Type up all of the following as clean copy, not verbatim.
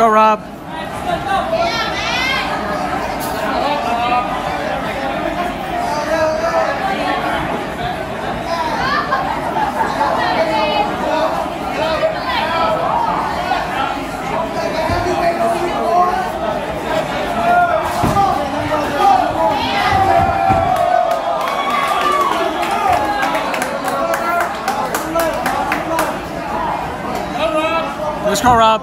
go, Rob. Let's go, Rob.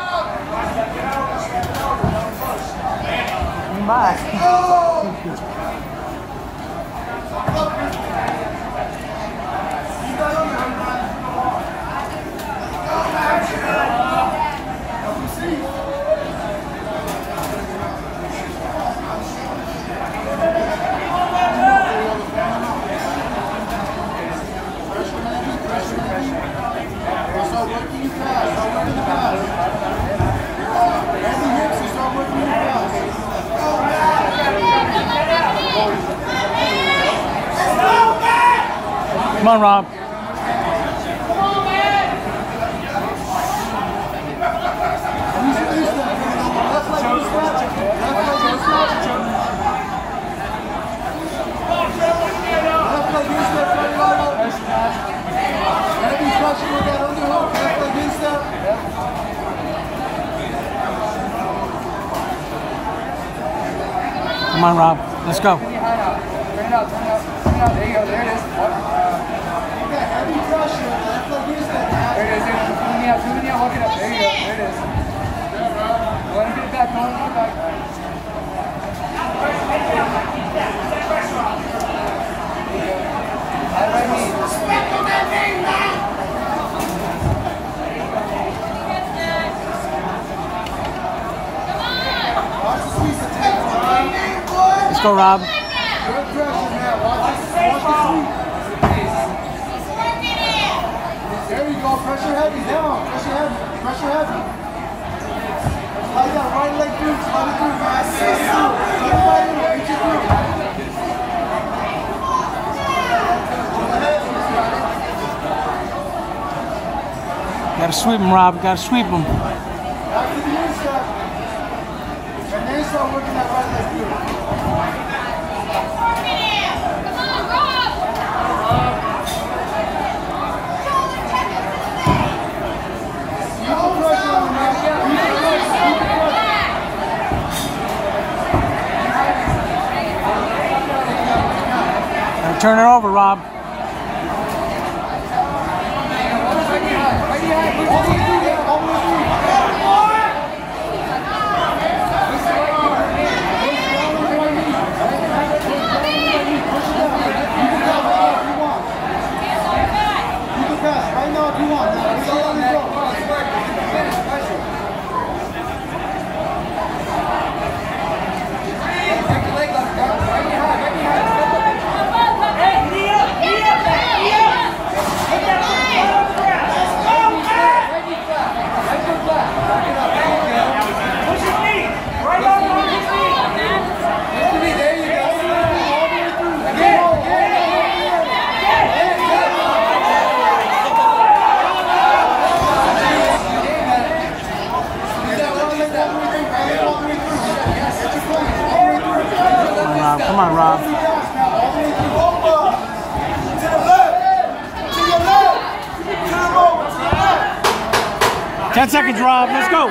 Come on, Rob. Come on, Rob. Let's go. Turn it out. Turn it out. There you go. There it is. Heavy pressure. There it is. Pulling me out. Walk it up. There you go. There it is. Go ahead and get it back. Go ahead and get it back. Right knee. Respect on that name now. Watch the squeeze attack. Let's go, Rob. Good pressure, man. Watch the sweep. There you go. Pressure heavy. Down. Pressure heavy. Pressure heavy. Slide that right leg through. Slide it through, man. Slide it right in. Reach it through. Gotta sweep him, Rob. Gotta sweep him. Back to the inside. And then start working that right leg through. Turn it over, Rob. Come on, Rob. 10 seconds, Rob. Let's go.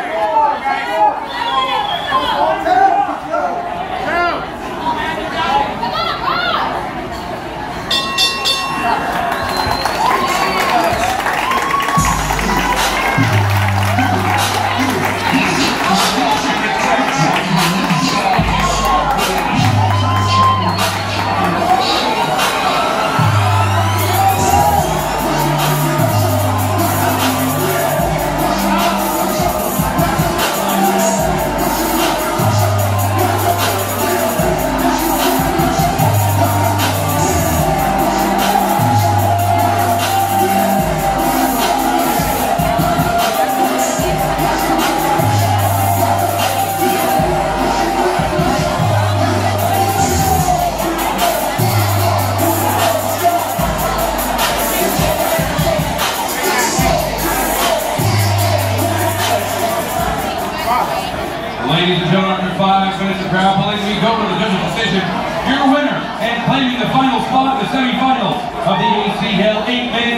5 minutes of grappling, we go to the judge's decision. Your winner and claiming the final spot in the semifinals of the ACL 8-man